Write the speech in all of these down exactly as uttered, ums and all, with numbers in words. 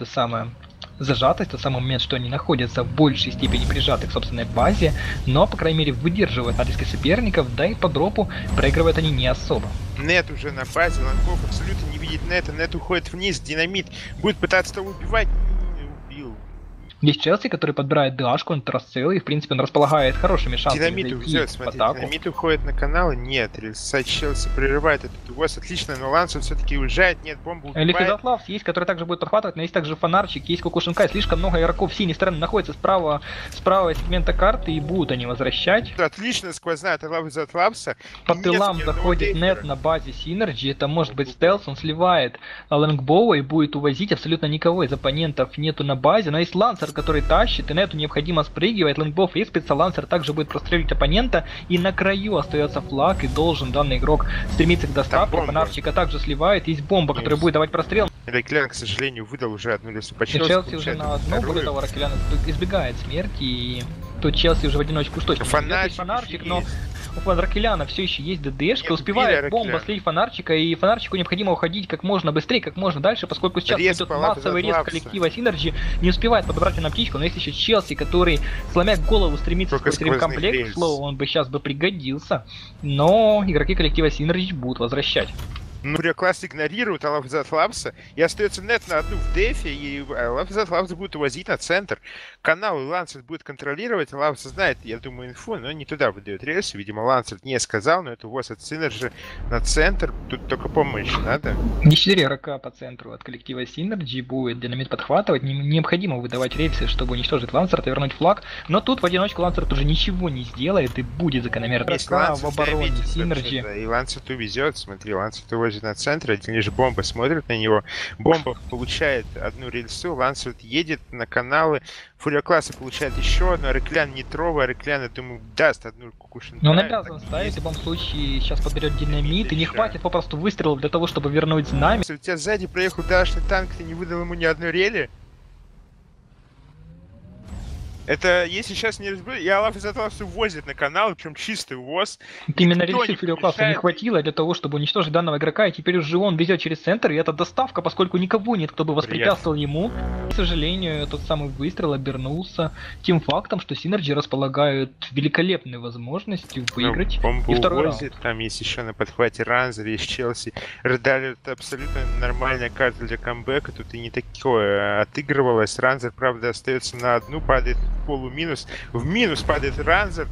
то самое зажатость, тот самый момент, что они находятся в большей степени прижаты к собственной базе, но, по крайней мере, выдерживают натиски соперников, да и по дропу проигрывают они не особо. Нет уже на базе, Лангов абсолютно не видит Нета, Нет уходит вниз, Динамит будет пытаться того убивать, не убил. Есть Челси, который подбирает ДАшку, он расцел, и в принципе он располагает хорошими шансами Динамит зайти увезет, в смотри, атаку. Динамит уходит на каналы, нет, рельса Челси прерывает этот увоз, отлично, но Лансер все-таки уезжает, нет, бомбу убивает. Лефизатлавс есть, который также будет подхватывать, но есть также фонарчик, есть Кукушинкай, слишком много игроков с синей стороны находится справа, с правого сегмента карты, и будут они возвращать. Отлично сквозная отлав из Атлапса. По тылам заходит Нет на базе Синерджи, это может быть стелс, он сливает Лэнгбоу и будет увозить, абсолютно никого из оппонентов нету на базе, но есть Лансер, который тащит, и Нету необходимо спрыгивать, Лэнгбоу респится, Лансер также будет простреливать оппонента, и на краю остается флаг, и должен данный игрок стремиться к доставке, фонарчика также сливает, есть бомба, Нет. которая будет давать прострел. Рокелян, к сожалению, выдал уже одну лесу по Челси. Челси уже на одну, более того, Рокелян избегает смерти, и тут Челси уже в одиночку уж точно фонарчик, фонарчик, но у Рокеляна все еще есть ДДшка, успевает бомба слить фонарчика, и фонарчику необходимо уходить как можно быстрее, как можно дальше, поскольку сейчас рез идет массовый рез коллектива Синерджи, не успевает подобрать на птичку, но есть еще Челси, который, сломя голову, стремится сквозь ремкомплект, к слову, он бы сейчас бы пригодился, но игроки коллектива Синерджи будут возвращать. Ну, класс игнорирует Алафзат Лапса, и остается Нет на одну в дефе, и Алафзат Лапса будет увозить на центр. Канал и Лансет будет контролировать, Лапса знает, я думаю, инфу, но не туда выдает рельсы. Видимо, Лансет не сказал, но это увоз от Синерджи на центр, тут только помощь надо. Не четыре игрока по центру от коллектива Синерджи будет Динамит подхватывать, не, необходимо выдавать рельсы, чтобы уничтожить Лансерта и вернуть флаг, но тут в одиночку Лансерт уже ничего не сделает и будет закономерно в обороне Синерджи. И Лансет увезет, смотри, Лансет увозит на центр, один лишь бомба смотрит на него, бомба получает одну рельсу, Лансет едет на каналы, Фурия класса получает еще одну, Рокелян нейтрова, Рокелян, я думаю, даст одну Кукушинкай. Но он обязан ставить, в любом случае сейчас подберет Динамит, и не хватит попросту выстрелов для того, чтобы вернуть знамя. Если у тебя сзади проехал дашный танк, ты не выдал ему ни одной рели? Это, если сейчас не разберут, и Алаф из этого все возит на канал, причем чистый увоз. Именно рельсы Фурия класса не хватило для того, чтобы уничтожить данного игрока, и теперь уже он везет через центр, и это доставка, поскольку никого нет, кто бы воспрепятствовал ему. К сожалению, тот самый выстрел обернулся тем фактом, что Синерджи располагают великолепной возможностью выиграть. Ну, и второй увозит, раунд. Там есть еще на подхвате Ранзер, есть Челси. Редаль это абсолютно нормальная карта для камбэка, тут и не такое отыгрывалось. Ранзер, правда, остается на одну, падает полуминус. В минус падает Ранзер.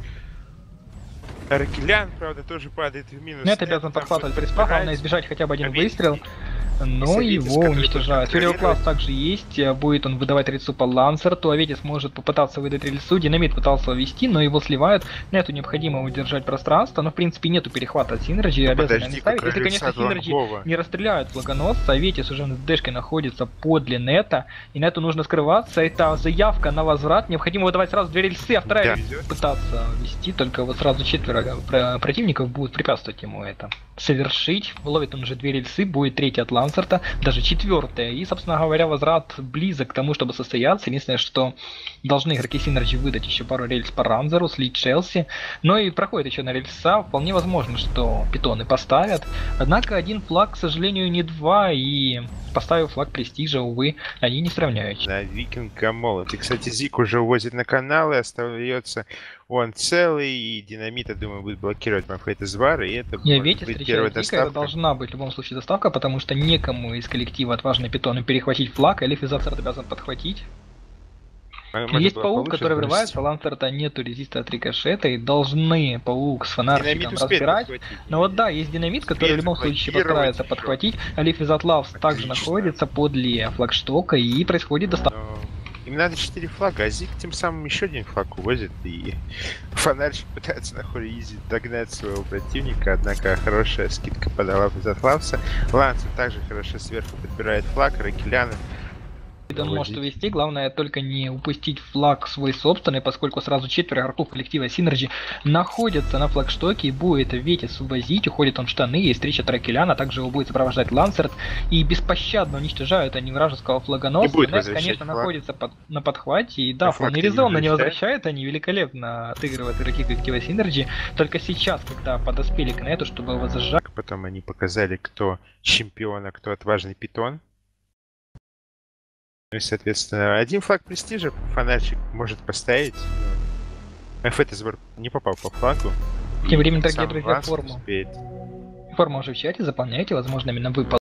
Рокелян, правда, тоже падает в минус. Нет, обязан подхватывать приспах, главное избежать хотя бы один выстрел. Но его уничтожают. Фурия класс также есть, будет он выдавать рельсу по Лансерту, Аветис может попытаться выдать рельсу, Динамит пытался ввести, но его сливают. Нету необходимо удержать пространство, но в принципе нету перехвата от Синерджи, обязаны не ставить. Если, конечно, Синерджи не расстреляют флагоносца, Аветис уже на дэшке находится подле Нета, и Нету нужно скрываться, это заявка на возврат, необходимо выдавать сразу две рельсы, а вторая да. пытаться ввести, только вот сразу четверо противников будут препятствовать ему это совершить. Ловит он уже две рельсы, будет третья от Лансерта, даже четвертая. И, собственно говоря, возврат близок к тому, чтобы состояться. Единственное, что должны игроки Синерджи выдать еще пару рельс по Ранзеру, слить Челси. Но и проходит еще на рельса. Вполне возможно, что питоны поставят. Однако один флаг, к сожалению, не два. И поставив флаг престижа, увы, они не сравняются. Да, Викинг Молот. И, кстати, Зик уже увозит на каналы, остается он целый, и Динамит, я думаю, будет блокировать Мафейта Звара, и это Я ведь встречаю Зика, это должна быть в любом случае доставка, потому что некому из коллектива отважные питоны перехватить флаг, а Лефизатор обязан подхватить. Может, есть паук, который врывается, Лансерта нету резиста от рикошета, и должны паук с фонарчиком разбирать. Но вот да, есть Динамит, который в любом случае постарается еще. подхватить, а Лефизатлавс также находится подле флагштока, и происходит доставка. Им надо четыре флага, а Зик тем самым еще один флаг увозит, и фонарчик пытается на хоризе догнать своего противника, однако хорошая скидка подала в Затлавса. Лансер также хорошо сверху подбирает флаг, Рокеляна. Он может увести, главное только не упустить флаг свой собственный, поскольку сразу четверо игроков коллектива Синерджи находятся на флагштоке и будет Ветис увозить, уходит он в штаны, есть встреча от Рокеляна, также его будет сопровождать Лансерт, и беспощадно уничтожают они вражеского флагоносца. Нет, конечно, флаг. находится под, на подхвате, и да, вполне резонно не возвращают, они великолепно отыгрывают игроки коллектива Синерджи, только сейчас, когда подоспели к Нету, чтобы его зажать. Потом они показали, кто чемпион, а кто отважный питон. Ну и, соответственно, один флаг престижа фонарчик может поставить. эф это не попал по флагу. Тем временем, дорогие Сам друзья, Лансер форму. успеет. Форма уже в чате, заполняйте, возможно, именно вы